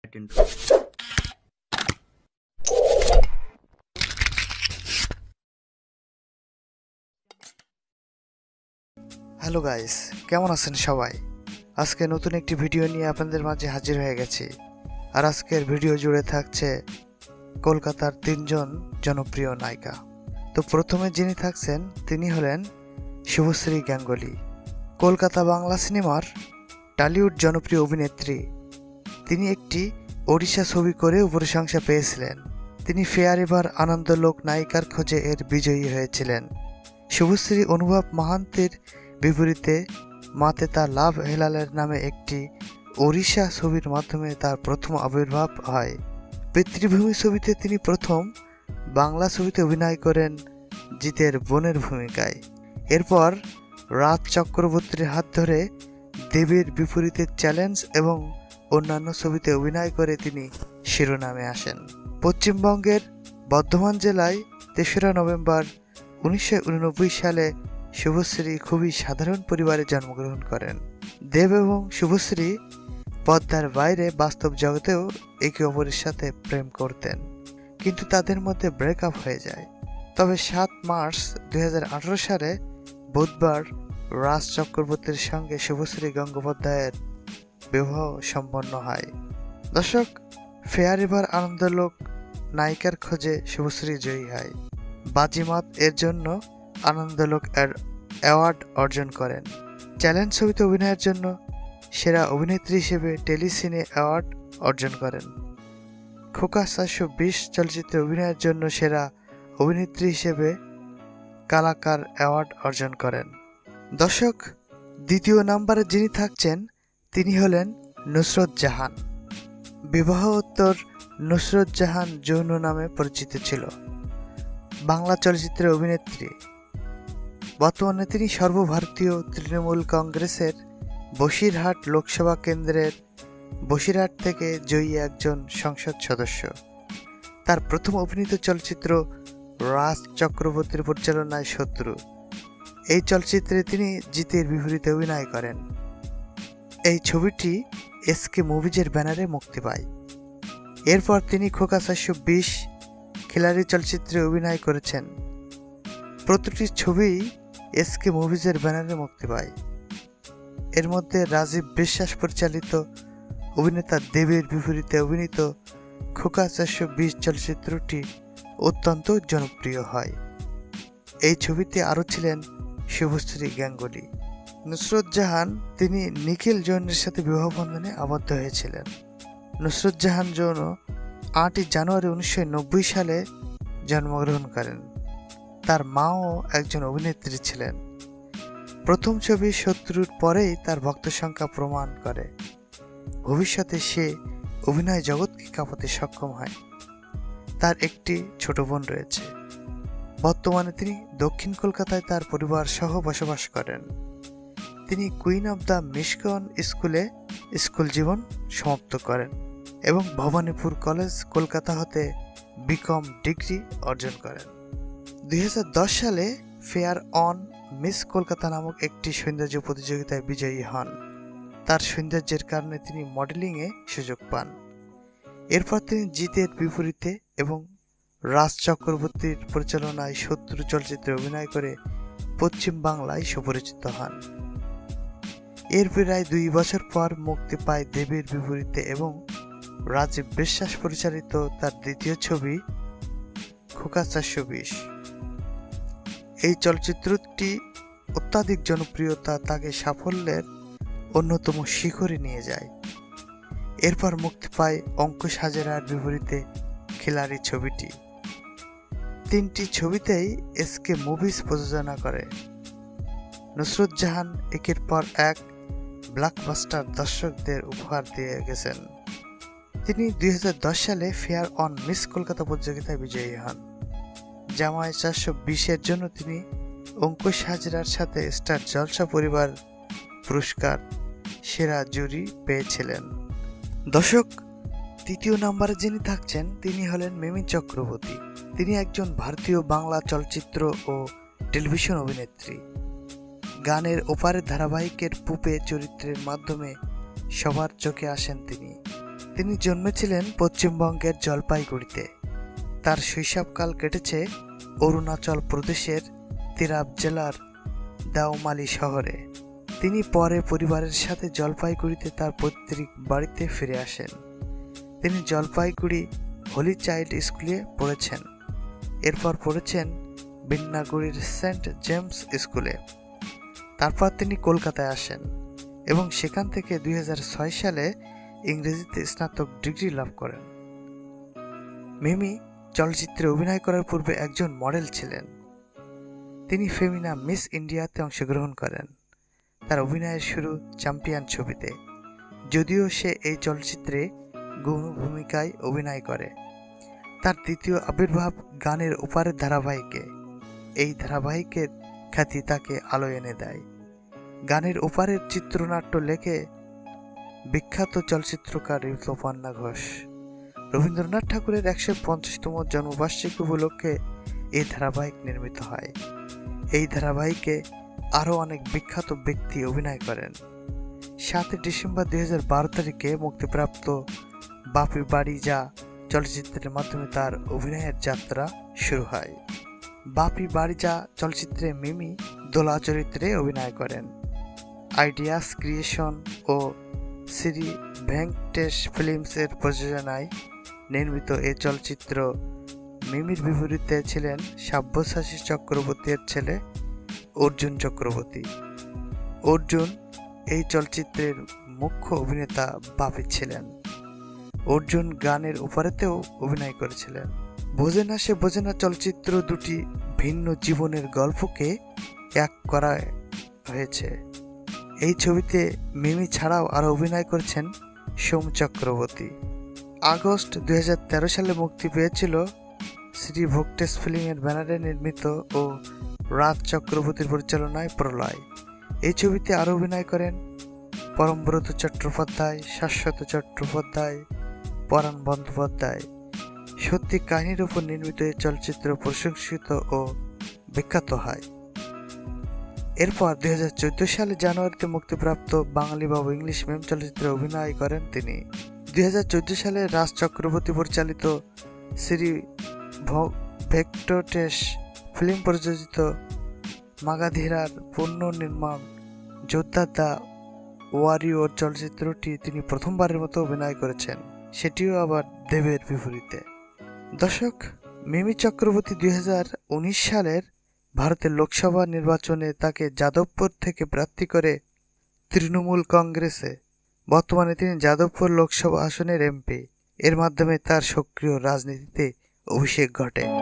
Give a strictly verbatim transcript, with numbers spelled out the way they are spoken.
intro. Hello guys, কেমন আছেন সবাই? আজকে নতুন একটি ভিডিও নিয়ে আপনাদের মাঝে হাজির হয়ে গেছি। আর আজকের ভিডিও জুড়ে থাকছে কলকাতার তিনজন জনপ্রিয় নায়িকা। তো প্রথমে যিনি থাকছেন তিনি হলেন শুভশ্রী গাঙ্গুলী। কলকাতা বাংলা সিনেমার টলিউড জনপ্রিয় অভিনেত্রী। তিনি একটি ওড়িশা ছবি করে প্রশংসা পেয়েছিলেন। তিনি ফেয়ার এভার আনন্দলোক নায়িকার খোঁজে এর বিজয়ী হয়েছিলেন। শুভশ্রী অনুভব মহান্তের বিপরীতে মাতে তার লাভ হেলালের নামে একটি ওড়িশা ছবির মাধ্যমে তার প্রথম আবির্ভাব হয়। পিতৃভূমি ছবিতে তিনি প্রথম বাংলা ছবিতে অভিনয় করেন জিতের বোনের ভূমিকায়। এরপর রাজ চক্রবর্তীর হাত ধরে দেবীর বিপরীতে চ্যালেঞ্জ এবং অন্যান্য ছবিতে অভিনয় করে তিনি শিরোনামে আসেন। পশ্চিমবঙ্গের বর্ধমান জেলায় তেসরা নভেম্বর উনিশশো উননব্বই সালে শুভশ্রী খুবই সাধারণ পরিবারে জন্মগ্রহণ করেন। দেব এবং শুভশ্রী পর্দার বাইরে বাস্তব জগতেও একে অপরের সাথে প্রেম করতেন, কিন্তু তাদের মধ্যে ব্রেকআপ হয়ে যায়। তবে সাত মার্চ দুই হাজার আঠারো সালে বুধবার রাজ চক্রবর্তীর সঙ্গে শুভশ্রী গঙ্গোপাধ্যায়ের বিবাহ সম্পন্ন হয়। দর্শক, ফেয়ার এভার আনন্দলোক নায়িকার খোঁজে শুভশ্রী জয়ী হয়। বাজিমাত এর জন্য আনন্দলোক অ্যাওয়ার্ড অর্জন করেন। চ্যালেঞ্জ ছবিতে অভিনয়ের জন্য সেরা অভিনেত্রী হিসেবে টেলিসিনে অ্যাওয়ার্ড অর্জন করেন। খোকা চারশো বিশ চলচ্চিত্রে অভিনয়ের জন্য সেরা অভিনেত্রী হিসেবে কালাকার অ্যাওয়ার্ড অর্জন করেন। দর্শক, দ্বিতীয় নম্বরে যিনি থাকছেন তিনি হলেন নুসরত জাহান। বিবাহোত্তর নুসরত জাহান যৌন নামে পরিচিত ছিল। বাংলা চলচ্চিত্রের অভিনেত্রী। বর্তমানে তিনি সর্বভারতীয় তৃণমূল কংগ্রেসের বসিরহাট লোকসভা কেন্দ্রের বসিরহাট থেকে জয়ী একজন সংসদ সদস্য। তার প্রথম অভিনীত চলচ্চিত্র রাজ চক্রবর্তীর পরিচালনায় শত্রু। এই চলচ্চিত্রে তিনি জিতের বিপরীতে অভিনয় করেন। এই ছবিটি এসকে মুভিজের ব্যানারে মুক্তি পায়। এরপর তিনি খোকা চারশো বিশ খিলাড়ি চলচ্চিত্রে অভিনয় করেছেন। প্রতিটি ছবি এসকে মুভিজের ব্যানারে মুক্তি পায়। এর মধ্যে রাজীব বিশ্বাস পরিচালিত অভিনেতা দেবের বিপরীতে অভিনীত খোকা চারশো বিশ চলচ্চিত্রটি অত্যন্ত জনপ্রিয় হয়। এই ছবিতে আরও ছিলেন শুভশ্রী গাঙ্গুলী। নুসরত জাহান তিনি নিখিল জৈনের সাথে বিবাহ বন্ধনে আবদ্ধ হয়েছিলেন। নুসরত জাহান জৈন আটই জানুয়ারি উনিশশো নব্বই সালে জন্মগ্রহণ করেন। তার মাও একজন অভিনেত্রী ছিলেন। প্রথম ছবি শত্রুর পরেই তার ভক্ত সংখ্যা প্রমাণ করে ভবিষ্যতে সে অভিনয় জগৎকে কাঁপাতে সক্ষম হয়। তার একটি ছোট বোন রয়েছে। বর্তমানে তিনি দক্ষিণ কলকাতায় তার পরিবার সহ বসবাস করেন। তিনি কুইন অব দ্য মিশকন স্কুলে স্কুল জীবন সমাপ্ত করেন এবং ভবানীপুর কলেজ কলকাতা হতে বিকম ডিগ্রি অর্জন করেন। দুই হাজার দশ সালে ফেয়ার অন মিস কলকাতা নামক একটি সৌন্দর্য প্রতিযোগিতায় বিজয়ী হন। তার সৌন্দর্যের কারণে তিনি মডেলিংয়ে সুযোগ পান। এরপর তিনি জিতের বিপরীতে এবং রাজ চক্রবর্তীর পরিচালনায় শত্রু চলচ্চিত্রে অভিনয় করে পশ্চিম বাংলায় সুপরিচিত হন। এর প্রায় দুই বছর পর মুক্তি পায় দেবীর বিপরীতে এবং রাজীব বিশ্বাস পরিচালিত তার দ্বিতীয় ছবি খোকা চারশো বিশ। এই চলচ্চিত্রটি অত্যাধিক জনপ্রিয়তা তাকে সাফল্যের অন্যতম শিখরে নিয়ে যায়। এরপর মুক্তি পায় অঙ্কুশ হাজরার বিপরীতে খিলাড়ি ছবিটি। তিনটি ছবিতেই এসকে মুভিজ প্রযোজনা করে। নুসরত জাহান একের পর এক ব্লকবাস্টার দর্শকদের উপহার দিয়ে গেছেন। তিনি দুই হাজার দশ সালে ফেয়ার অন মিস কলকাতা প্রতিযোগিতায় বিজয়ী হন। জামাই চারশো বিশের জন্য তিনি অঙ্কুশ হাজরার সাথে স্টার জলসা পরিবার পুরস্কার সেরা জুরি পেয়েছিলেন। দর্শক, তৃতীয় নম্বরে যিনি থাকছেন তিনি হলেন মিমি চক্রবর্তী। তিনি একজন ভারতীয় বাংলা চলচ্চিত্র ও টেলিভিশন অভিনেত্রী। গানের ওপারের ধারাবাহিকের পুপে চরিত্রের মাধ্যমে সবার চোখে আসেন তিনি। তিনি জন্মেছিলেন পশ্চিমবঙ্গের জলপাইগুড়িতে। তার শৈশবকাল কেটেছে অরুণাচল প্রদেশের তিরাপ জেলার দাওমালি শহরে। তিনি পরে পরিবারের সাথে জলপাইগুড়িতে তার পৈতৃক বাড়িতে ফিরে আসেন। তিনি জলপাইগুড়ি হোলি চাইল্ড স্কুলে পড়েছেন। এরপর পড়েছেন বিন্নাগুড়ির সেন্ট জেমস স্কুলে। তারপর তিনি কলকাতায় আসেন এবং সেখান থেকে দুই হাজার ছয় সালে ইংরেজিতে স্নাতক ডিগ্রি লাভ করেন। মিমি চলচ্চিত্রে অভিনয় করার পূর্বে একজন মডেল ছিলেন। তিনি ফেমিনা মিস ইন্ডিয়াতে অংশগ্রহণ করেন। তার অভিনয়ের শুরু চ্যাম্পিয়ন ছবিতে, যদিও সে এই চলচ্চিত্রে গৌণ ভূমিকায় অভিনয় করে। তার দ্বিতীয় আবির্ভাব গানের ওপারের ধারাবাহিকে। এই ধারাবাহিকের খ্যাতি তাকে আলো এনে দেয়। গানের ওপারের চিত্রনাট্য লেখে বিখ্যাত চলচ্চিত্রকার ঋতুপর্ণা ঘোষ। রবীন্দ্রনাথ ঠাকুরের একশো পঞ্চাশতম জন্মবার্ষিকী উপলক্ষে এই ধারাবাহিক নির্মিত হয়। এই ধারাবাহিকে আরও অনেক বিখ্যাত ব্যক্তি অভিনয় করেন। সাতই ডিসেম্বর দুই হাজার বারো তারিখে মুক্তিপ্রাপ্ত বাপি বাড়ি যা চলচ্চিত্রের মাধ্যমে তার অভিনয়ের যাত্রা শুরু হয়। বাপি বাড়ি যা চলচ্চিত্রে মিমি দোলা চরিত্রে অভিনয় করেন। আইডিয়াস ক্রিয়েশন ও শ্রী ভেঙ্কটেশ ফিল্মসের প্রযোজনায় নির্মিত এই চলচ্চিত্র মিমির বিপরীতে ছিলেন সাব্যসাচী চক্রবর্তীর ছেলে অর্জুন চক্রবর্তী। অর্জুন এই চলচ্চিত্রের মুখ্য অভিনেতা বাপি ছিলেন। অর্জুন গানের ওপারেতেও অভিনয় করেছিলেন। বোঝে না সে বোঝে না চলচ্চিত্র দুটি ভিন্ন জীবনের গল্পকে এক করা হয়েছে। এই ছবিতে মিমি ছাড়াও আরও অভিনয় করেছেন সোম চক্রবর্তী। আগস্ট দুই হাজার তেরো সালে মুক্তি পেয়েছিল শ্রী ভেঙ্কটেশ ফিল্মের ব্যানারে নির্মিত ও রাজ চক্রবর্তীর পরিচালনায় প্রলয়। এই ছবিতে আরও অভিনয় করেন পরমব্রত চট্টোপাধ্যায়, শাশ্বত চট্টোপাধ্যায়, পরাণ বন্দ্যোপাধ্যায়। সত্যি কাহিনীর উপর নির্মিত এই চলচ্চিত্র প্রশংসিত ও বিখ্যাত হয়। এরপর দুই হাজার চোদ্দ সালে জানুয়ারিতে মুক্তিপ্রাপ্ত বাঙালি বাবু ইংলিশ মেম চলচ্চিত্রে অভিনয় করেন তিনি। দুই হাজার চোদ্দ সালে রাজ চক্রবর্তী পরিচালিত শ্রী ভেঙ্কটেশ ফিল্ম প্রযোজিত মাগাধীরার পুনর্নির্মাণ যোদ্ধা দ্য ওয়ারিয়র চলচ্চিত্রটি তিনি প্রথমবারের মতো অভিনয় করেছেন, সেটিও আবার দেবের বিপরীতে। দর্শক, মিমি চক্রবর্তী দুই হাজার উনিশ সালের ভারতের লোকসভা নির্বাচনে তাকে যাদবপুর থেকে প্রার্থী করে তৃণমূল কংগ্রেসে। বর্তমানে তিনি যাদবপুর লোকসভা আসনের এমপি। এর মাধ্যমে তার সক্রিয় রাজনীতিতে অভিষেক ঘটে।